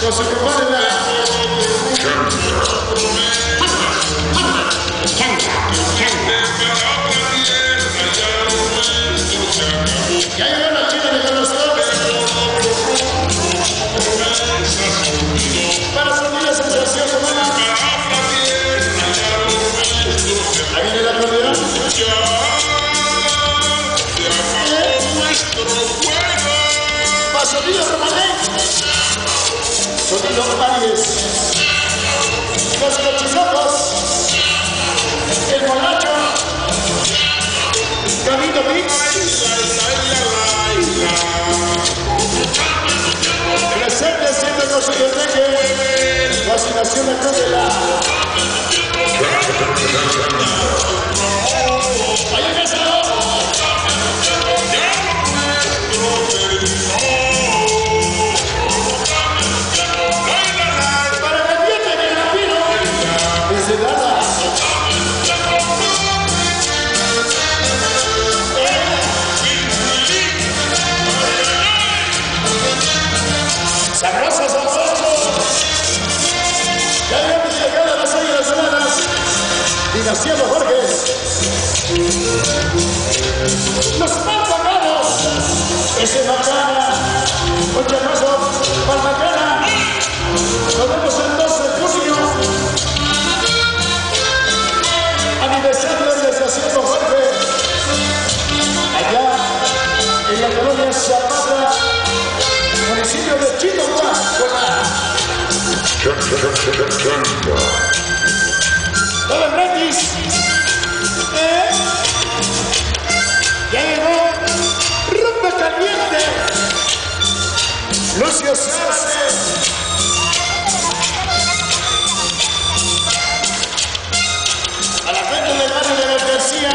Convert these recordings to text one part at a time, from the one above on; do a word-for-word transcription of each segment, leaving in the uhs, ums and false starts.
con su compadre la... Ya llegó la chica de los toques para sentir la sensación humana. Ahí viene la propiedad. Para sonido romanés, sonido Aries, los cochizocos, el molacho, Camino Mix, presente siempre con su peteque, fascinación de Cóndela. Ahí empezó. Para que entiendan el rapino, desde nada. Sabroso, sabroso. Ya habíamos llegado a las águilas doradas. Dinastía Los Borges. Los Palmacanos. Ese Macana. Ocho Rosso. Palmacana. Nos vemos el doce de junio. Aniversario de la estación Los Borges. Allá en la colonia Zapata. Municipio de Chihuahua, todo gratis. ¿Eh? Ya llegó Rumba Caliente, Lucio Sarce. A la gente del barrio de la García.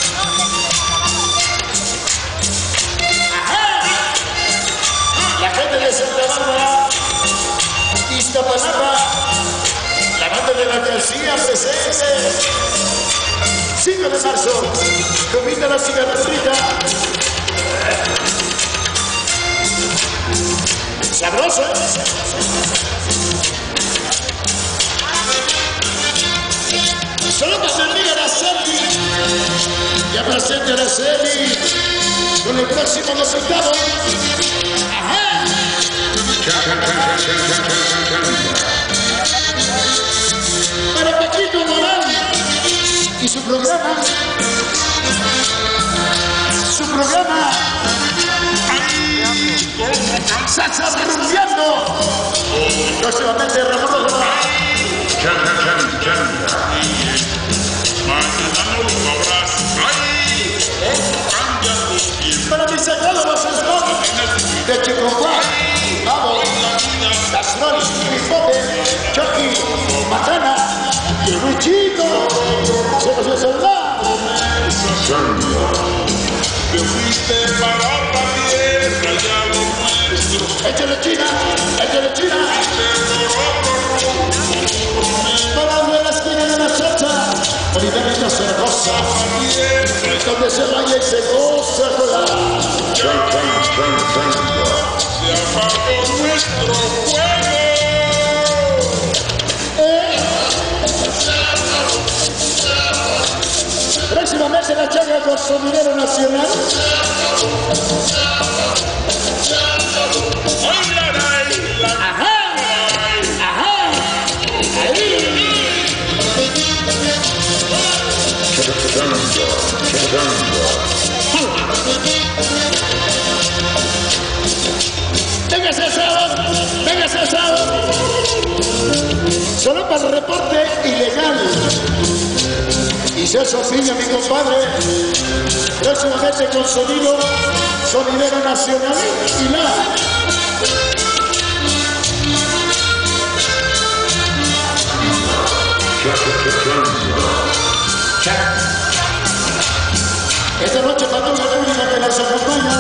La gente de Santa Bárbara, Iztapalapa, la banda de la García presente. cinco de marzo, comida la cigarrita. Sabroso, ¿eh? Solo que se diga Araceli. Ya presente Araceli con el próximo resultado. Para Paquito Morán y su programa, su programa Salsa Rumbeando. Próximamente Ramón Rojo. Para mi sagrado los eslogan de Chihuahua. Vamos, Castrol, Bifote, Chucky, Matana, y Luchito, se nos desordó. Te fuiste para otra tierra, ya lo nuestro. Échale China, échale China. Para de la esquina de la chacha, bonita niña cerrosa, donde se vaya y se goza con la. Se apagó nuestro fuego. ¿Eh? Próximamente la chaga con su dinero nacional. Ajá, ajá, ahí. Venga César, venga César. Solo para el reporte ilegal. Y César Piña, mi compadre, próximamente con sonido, sonidero nacional y la. Esta noche para toda la pública que nos acompaña,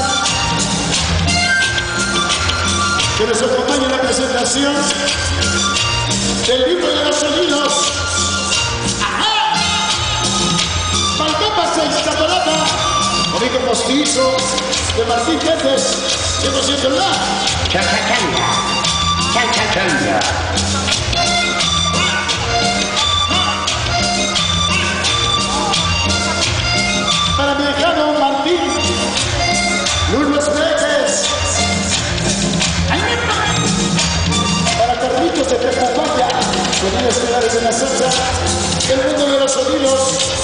que nos acompaña en la presentación del libro de los sonidos. ¡Ajá! Palmapa Iztapalapa, amigo postizo de Martín Quetes, cien por ciento la. Cha, cha, cha. Para mi hijano Martín, Luis Pérez. Para Carlitos de Tepapaya, sonidos finales de la salsa, el mundo de los sonidos.